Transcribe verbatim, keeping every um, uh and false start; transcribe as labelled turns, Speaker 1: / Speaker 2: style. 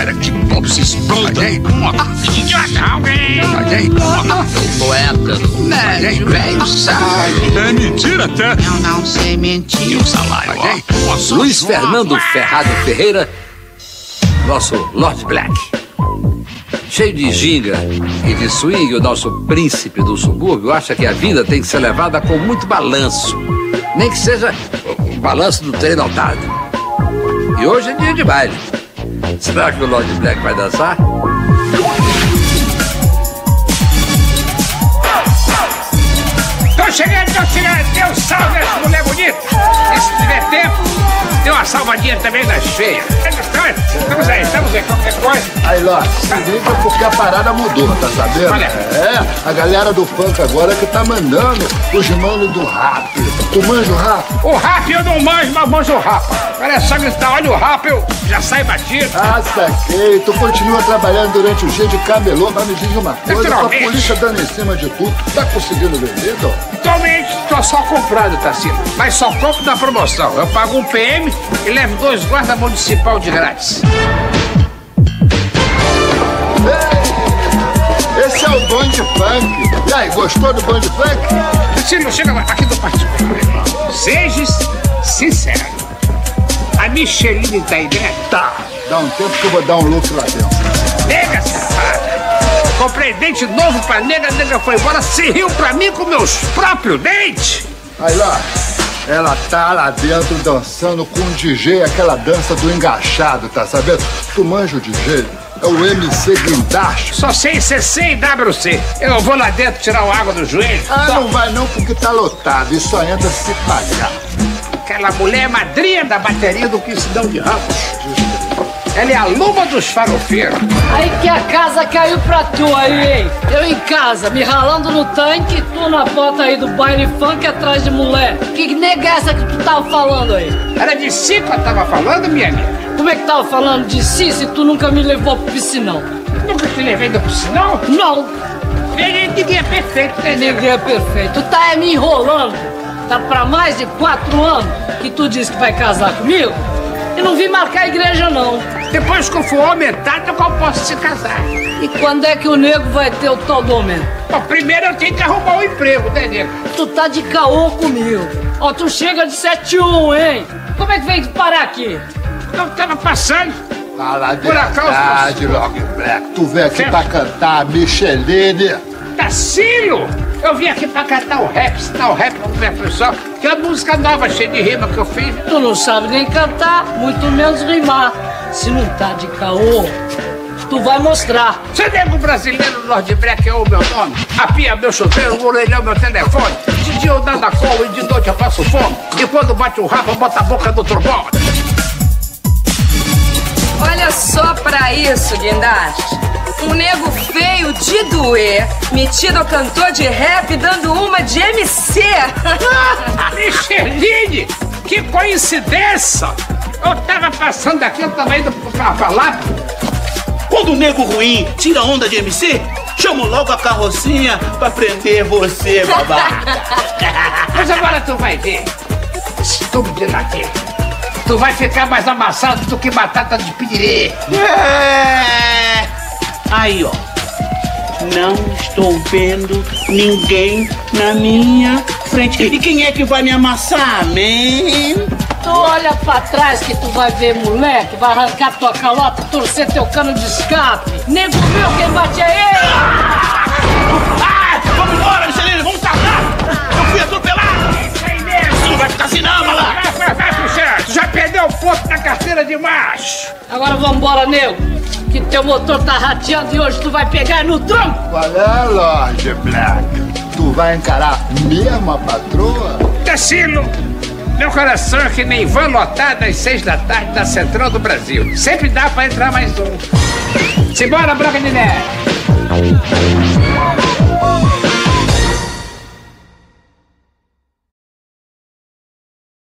Speaker 1: better keep up this brother.
Speaker 2: Poeta, médio, velho, sabe?
Speaker 1: É mentira até.
Speaker 3: Eu não sei mentir.
Speaker 1: E o salário, ó.
Speaker 2: Luiz Fernando Ferrado Ferreira, nosso Lord Black. Cheio de ginga e de swing, o nosso príncipe do subúrbio acha que a vida tem que ser levada com muito balanço. Nem que seja o balanço do trem notado. E hoje é dia de baile. Será que o Lord Black vai dançar?
Speaker 4: Tô chegando, tô chegando. Dê um salve nessa mulher bonita. E se tiver tempo, dê uma salvadinha também das feias. Estamos aí, estamos aí, qualquer coisa.
Speaker 5: Aí, Lorde, se liga porque a parada mudou, tá sabendo?
Speaker 4: Olha.
Speaker 5: É, a galera do funk agora que tá mandando os manos do rap. Tu manja o rap?
Speaker 4: O rap eu não manjo, mas manjo o rap. Agora é só gritar, olha o rap, eu já saio batido.
Speaker 5: Ah, saquei. Tu continua trabalhando durante o dia de camelô, mas me diz uma coisa, com a
Speaker 4: Naturalmente.
Speaker 5: polícia dando em cima de tudo, tu tá conseguindo vender, Dom?
Speaker 4: Atualmente tô só comprando, Tarsila. Mas só compro na promoção. Eu pago um P M e levo dois guarda municipal de grátis.
Speaker 5: Esse é o bonde funk. E aí, gostou do bonde funk?
Speaker 4: Tarsila, chega lá, aqui do particular. Seja sincero. A Micheline tá aí dentro?
Speaker 5: Tá. Dá um tempo que eu vou dar um look lá dentro.
Speaker 4: Nega, safada. Comprei dente novo pra nega, nega foi embora, se riu pra mim com meus próprios dentes.
Speaker 5: Aí, lá, ela tá lá dentro dançando com o D J, aquela dança do engaixado, tá sabendo? Tu manja o D J? É o M C Guindaste.
Speaker 4: Só sei C C e W C. Eu vou lá dentro tirar a água do joelho.
Speaker 5: Ah,
Speaker 4: Só-
Speaker 5: não vai não porque tá lotado e só entra se pagar.
Speaker 4: Aquela mulher é madrinha da bateria do Cristão de Ramos. Ela é a luva dos farofeiros.
Speaker 6: Aí que a casa caiu pra tu aí, hein? Eu em casa, me ralando no tanque, tu na foto aí do baile funk atrás de mulher. Que nega é essa que tu tava falando aí?
Speaker 4: Era de si que eu tava falando, minha amiga.
Speaker 6: Como é que tava falando de si se tu nunca me levou pro piscinão?
Speaker 4: Nunca te levei do piscinão?
Speaker 6: Não,
Speaker 4: Ninguém ninguém é perfeito, né, nego?
Speaker 6: ninguém é perfeito. Tu tá é me enrolando. Tá pra mais de quatro anos que tu disse que vai casar comigo? Eu não vim marcar a igreja, não.
Speaker 4: Depois que eu for aumentado, eu posso se casar.
Speaker 6: E quando é que o nego vai ter o tal do aumento?
Speaker 4: Bom, primeiro eu tenho que arrumar um emprego, né, nego?
Speaker 6: Tu tá de caô comigo. Ó, tu chega de sete um, hein? Como é que veio parar aqui?
Speaker 4: Eu tava passando.
Speaker 5: Fala
Speaker 4: Por acaso,
Speaker 5: verdade, Lord Black. Tu veio aqui
Speaker 4: Certo.
Speaker 5: pra cantar Micheline.
Speaker 4: Tacílio! Eu vim aqui pra cantar o rap, ensinar o rap pro meu pessoal, que é uma música nova, cheia de rima que eu fiz.
Speaker 6: Tu não sabe nem cantar, muito menos rimar. Se não tá de caô, tu vai mostrar.
Speaker 4: Você nego brasileiro do Lord Black é o meu nome. A pia é meu chuveiro, o orelhão é meu telefone. De dia eu dando a cola e de noite eu passo fome. E quando bate o rabo, eu boto a boca do trombone.
Speaker 7: Olha só pra isso, Guindaste. Um nego feio de doer, metido cantor de rap, dando uma de M C.
Speaker 4: Micheline, que coincidência! Eu tava passando aqui, eu tava indo pra falar.
Speaker 8: Quando o nego ruim tira onda de M C, chamo logo a carrocinha pra prender você, babaca.
Speaker 4: Mas agora tu vai ver, estúpido daqui. Tu vai ficar mais amassado do que batata de pirê.
Speaker 8: É. Aí, ó. Não estou vendo ninguém na minha frente. E quem é que vai me amassar, man?
Speaker 6: Tu olha pra trás que tu vai ver moleque, vai arrancar tua calota, torcer teu cano de escape. Nego meu, quem bate é ele!
Speaker 8: Ah, vamos embora, Micheline, vamos casar! Eu fui atropelado!
Speaker 4: Isso aí mesmo.
Speaker 8: Tu não vai ficar assim não, malandro!
Speaker 4: Vai, vai, vai, puxar. Tu já perdeu o ponto na carteira de macho.
Speaker 6: Agora vambora, nego, que teu motor tá rateando e hoje tu vai pegar no tronco.
Speaker 5: Qual é, Lord Black? Tu vai encarar mesmo a patroa?
Speaker 4: Tacilo, meu coração é que nem van lotada às seis da tarde da Central do Brasil. Sempre dá pra entrar mais um. Simbora, Branca de Neve.